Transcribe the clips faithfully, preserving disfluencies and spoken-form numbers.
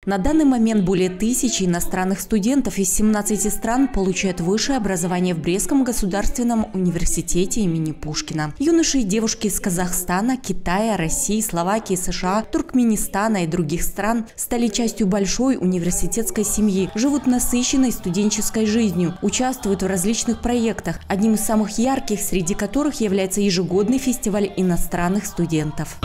На данный момент более тысячи иностранных студентов из семнадцати стран получают высшее образование в Брестском государственном университете имени Пушкина. Юноши и девушки из Казахстана, Китая, России, Словакии, США, Туркменистана и других стран стали частью большой университетской семьи, живут насыщенной студенческой жизнью, участвуют в различных проектах, одним из самых ярких среди которых является ежегодный фестиваль иностранных студентов.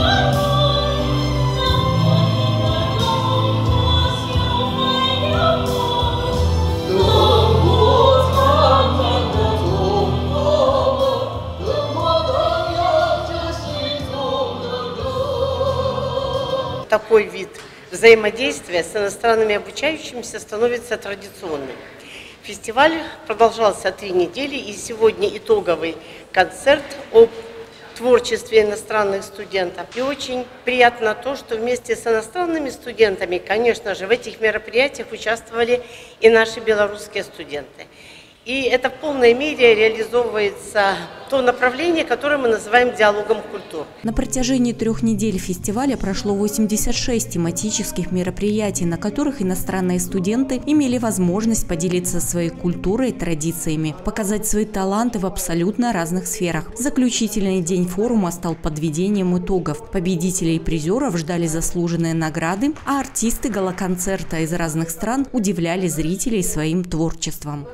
Такой вид взаимодействия с иностранными обучающимися становится традиционным. Фестиваль продолжался три недели, и сегодня итоговый концерт о творчестве иностранных студентов. И очень приятно то, что вместе с иностранными студентами, конечно же, в этих мероприятиях участвовали и наши белорусские студенты. И это в полной мере реализовывается то направление, которое мы называем диалогом культур. На протяжении трех недель фестиваля прошло восемьдесят шесть тематических мероприятий, на которых иностранные студенты имели возможность поделиться своей культурой и традициями, показать свои таланты в абсолютно разных сферах. Заключительный день форума стал подведением итогов. Победителей и призеров ждали заслуженные награды, а артисты гала-концерта из разных стран удивляли зрителей своим творчеством.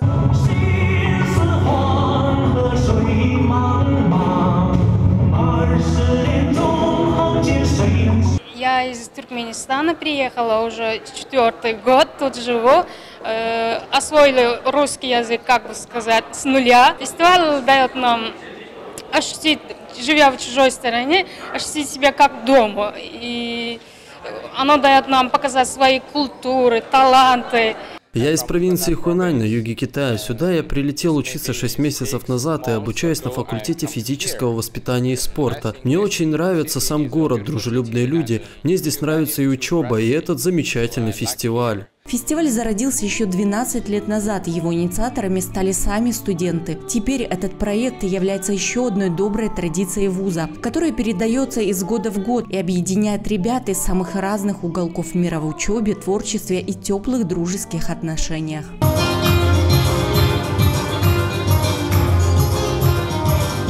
Я из Туркменистана приехала, уже четвертый год тут живу. Э, освоили русский язык, как бы сказать, с нуля. Фестиваль дает нам ощутить, живя в чужой стране, ощутить себя как дома. И оно дает нам показать свои культуры, таланты. Я из провинции Хунань на юге Китая. Сюда я прилетел учиться шесть месяцев назад и обучаюсь на факультете физического воспитания и спорта. Мне очень нравится сам город, дружелюбные люди. Мне здесь нравится и учеба, и этот замечательный фестиваль. Фестиваль зародился еще двенадцать лет назад, его инициаторами стали сами студенты. Теперь этот проект является еще одной доброй традицией вуза, которая передается из года в год и объединяет ребят из самых разных уголков мира в учебе, творчестве и теплых дружеских отношениях.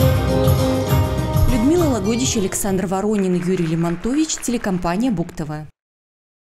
Людмила Лагодич, Александр Воронин, Юрий Лемонтович, телекомпания Буг-ТВ.